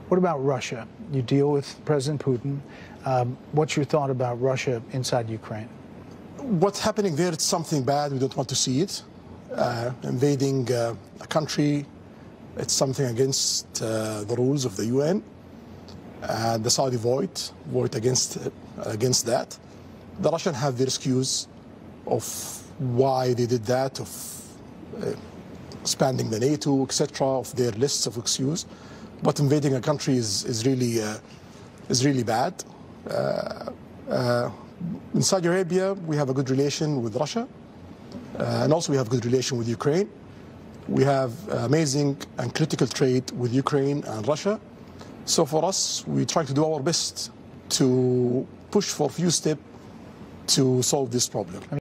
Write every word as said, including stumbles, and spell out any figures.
What about Russia? You deal with President Putin. Um, what's your thought about Russia inside Ukraine? What's happening there is something bad. We don't want to see it. Uh, invading uh, a country, it's something against uh, the rules of the U N. And the Saudi vote, vote against, uh, against that. The Russians have their excuse of why they did that, of uh, expanding the NATO, et cetera, of their lists of excuses. But invading a country is, is, really, uh, is really bad. Uh, uh, in Saudi Arabia, we have a good relation with Russia. Uh, and also we have a good relation with Ukraine. We have amazing and critical trade with Ukraine and Russia. So for us, we try to do our best to push for a few steps to solve this problem.